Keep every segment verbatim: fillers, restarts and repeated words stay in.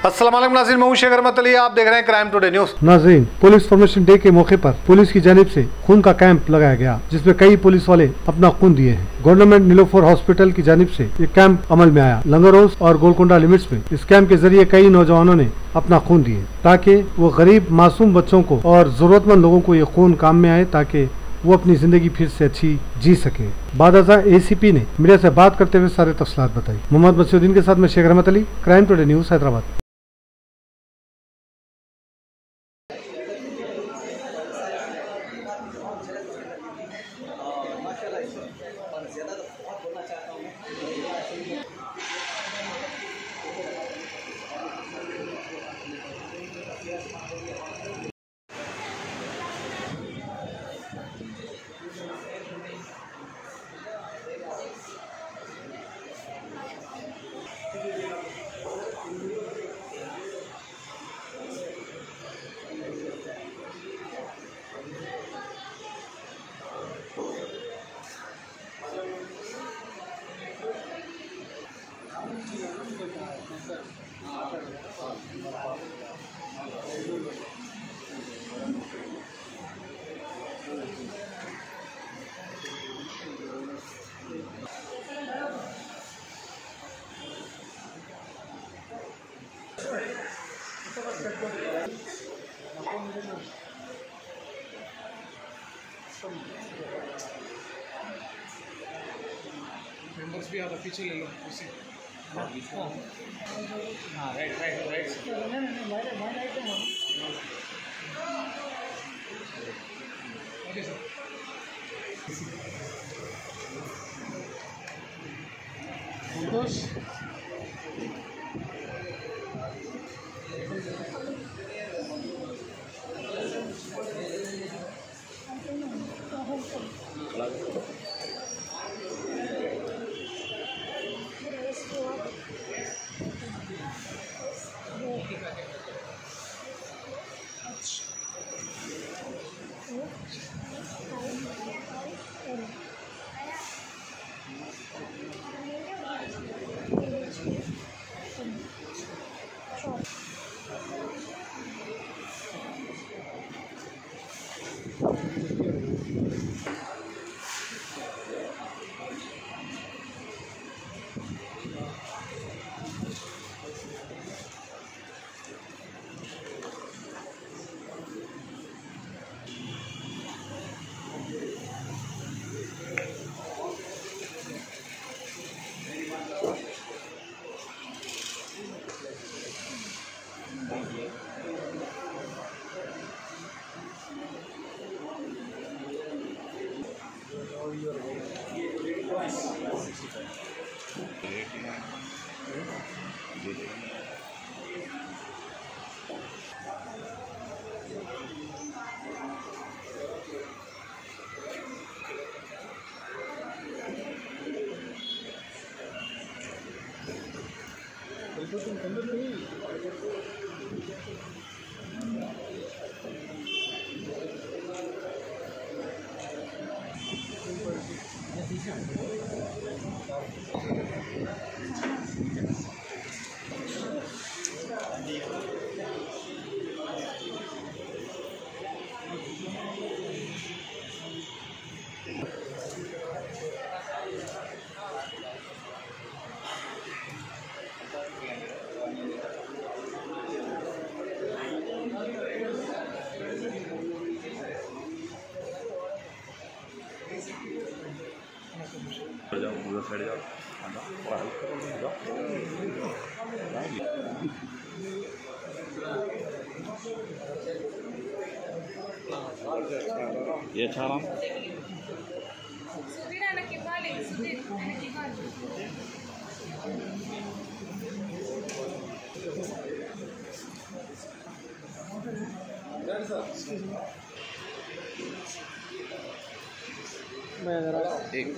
अस्सलाम वालेकुम नाज़रीन, मैं हूं शेख अहमद अली, आप देख रहे हैं क्राइम टुडे न्यूज। नाज़रीन, पुलिस फॉर्मेशन डे के मौके पर पुलिस की जानिब से खून का कैंप लगाया गया, जिसमें कई पुलिस वाले अपना खून दिए हैं। गवर्नमेंट नीलोफर हॉस्पिटल की जानिब से ये कैंप अमल में आया। लंगर हाउस और गोलकुंडा लिमिट्स में इस कैंप के जरिए कई नौजवानों ने अपना खून दिए, ताकि वो गरीब मासूम बच्चों को और जरूरतमंद लोगों को ये खून काम में आए, ताकि वो अपनी जिंदगी फिर से अच्छी जी सके। बादशाह एसीपी ने मीडिया से बात करते हुए सारे तफसीलात बताई। मोहम्मद मसीउद्दीन के साथ मैं Shaikh Ahmed Ali, crime today news, Hyderabad. Members भी आता, पीछे ले लो उसी। हाँ हाँ right right right okay sir. Santosh ये చాలా एक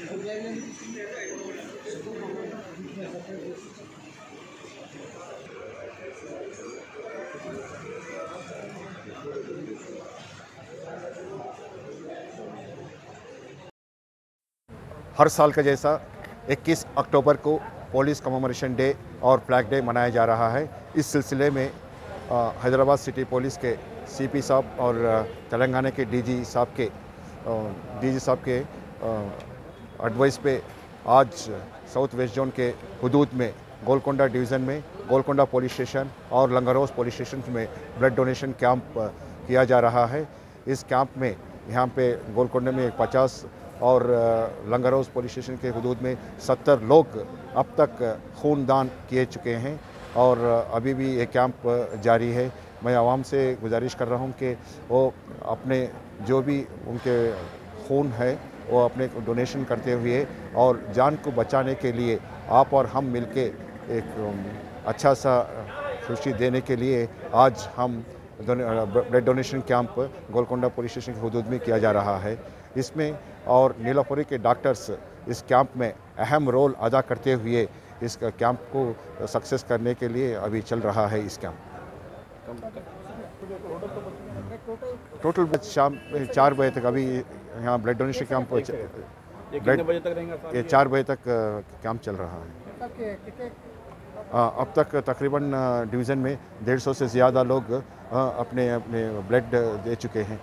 हर साल का जैसा इक्कीस अक्टूबर को पुलिस कमेमोरेशन डे और फ्लैग डे मनाया जा रहा है। इस सिलसिले में हैदराबाद सिटी पुलिस के सीपी साहब और तेलंगाना के डीजी साहब के डीजी साहब के एडवाइस पे आज साउथ वेस्ट जोन के हुदूद में गोलकोंडा डिवीज़न में गोलकोंडा पुलिस स्टेशन और लंगरौस पुलिस स्टेशन में ब्लड डोनेशन कैंप किया जा रहा है। इस कैंप में यहाँ पे गोलकोंडा में पचास और लंगरौस पुलिस स्टेशन के हुदूद में सत्तर लोग अब तक खून दान किए चुके हैं और अभी भी ये कैंप जारी है। मैं आवाम से गुजारिश कर रहा हूँ कि वो अपने जो भी उनके खून है वो अपने डोनेशन करते हुए और जान को बचाने के लिए आप और हम मिलके एक अच्छा सा खुशी देने के लिए आज हम blood donation camp Golconda police station के हुदूद में किया जा रहा है। इसमें और नीलापुरी के डॉक्टर्स इस कैंप में अहम रोल अदा करते हुए इस कैंप को सक्सेस करने के लिए अभी चल रहा है। इस कैंप टोटल शाम चार बजे तक अभी यहाँ ब्लड डोनेशन कैंप ब्लड ये चार बजे तक कैंप चल रहा है। अब तक तकरीबन डिवीज़न में डेढ़ सौ से ज़्यादा लोग अपने अपने ब्लड दे चुके हैं।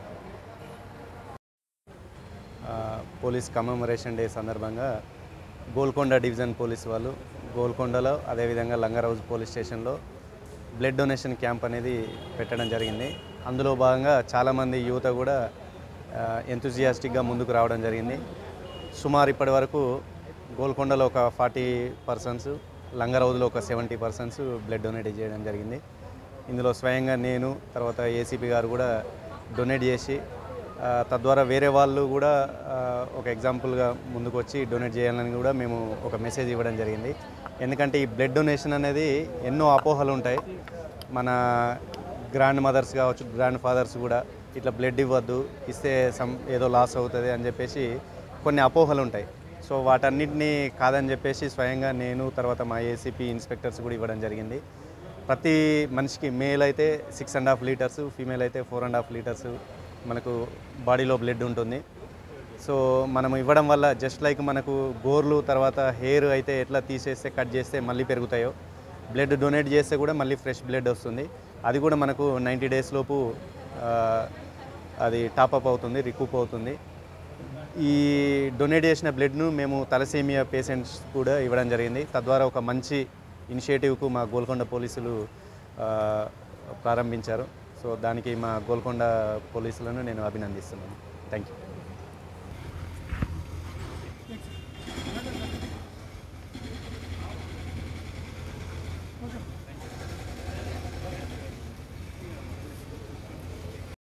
పోలీస్ కమెమరేషన్ డే సందర్భంగా గోల్కొండ డివిజన్ పోలీస్ వాళ్ళు గోల్కొండలో అదేవిధంగా లంగరౌజ్ పోలీస్ స్టేషన్లో బ్లడ్ డొనేషన్ క్యాంప్ అనేది పెట్టడం జరిగింది। అందులో భాగంగా చాలామంది యువత కూడా ఎంతూజియాస్టిక్గా ముందుకు రావడం జరిగింది। సుమారు ఇప్పటి వరకు గోల్కొండలో ఒక ఫార్టీ పర్సన్స్ లంగరౌజ్లో ఒక సెవెంటీ పర్సన్స్ బ్లడ్ డొనేట్ చేయడం జరిగింది। ఇందులో స్వయంగా నేను తర్వాత ఏసీపీ గారు కూడా డొనేట్ చేసి తద్వారా వేరే వాళ్ళు కూడా ఒక ఎగ్జాంపుల్గా ముందుకు వచ్చి డొనేట్ చేయాలని కూడా మేము ఒక మెసేజ్ ఇవ్వడం జరిగింది। ఎందుకంటే ఈ బ్లడ్ డొనేషన్ అనేది ఎన్నో అపోహలు ఉంటాయి। మన గ్రాండ్ మదర్స్ కావచ్చు గ్రాండ్ ఫాదర్స్ కూడా ఇట్లా బ్లడ్ ఇవ్వద్దు ఇస్తే సమ్ ఏదో లాస్ అవుతుంది అని చెప్పేసి కొన్ని అపోహలు ఉంటాయి। సో వాటన్నిటినీ కాదని చెప్పేసి స్వయంగా నేను తర్వాత మా ఏసీపీ ఇన్స్పెక్టర్స్ కూడా ఇవ్వడం జరిగింది। ప్రతి మనిషికి మేల్ అయితే six and half litres female అయితే ఫోర్ అండ్ హాఫ్ లీటర్స్ మనకు బాడీలో బ్లడ్ ఉంటుంది। సో మనం ఇవ్వడం వల్ల జస్ట్ లైక్ మనకు గోర్లు తర్వాత హెయిర్ అయితే ఎట్లా తీసేస్తే కట్ చేస్తే మళ్ళీ పెరుగుతాయో బ్లడ్ డొనేట్ చేస్తే కూడా మళ్ళీ ఫ్రెష్ బ్లడ్ వస్తుంది। అది కూడా మనకు నైంటీ డేస్ లోపు అది టాపప్ అవుతుంది రికూప్ అవుతుంది। ఈ డొనేట్ చేసిన బ్లడ్ను మేము తలసేమియా పేషెంట్స్ కూడా ఇవ్వడం జరిగింది। తద్వారా ఒక మంచి ఇనిషియేటివ్కు మా గోల్కొండ పోలీసులు ప్రారంభించారు। సో దానికి మా గోల్కొండ పోలీసులను నేను అభినందిస్తున్నాను। Thank you.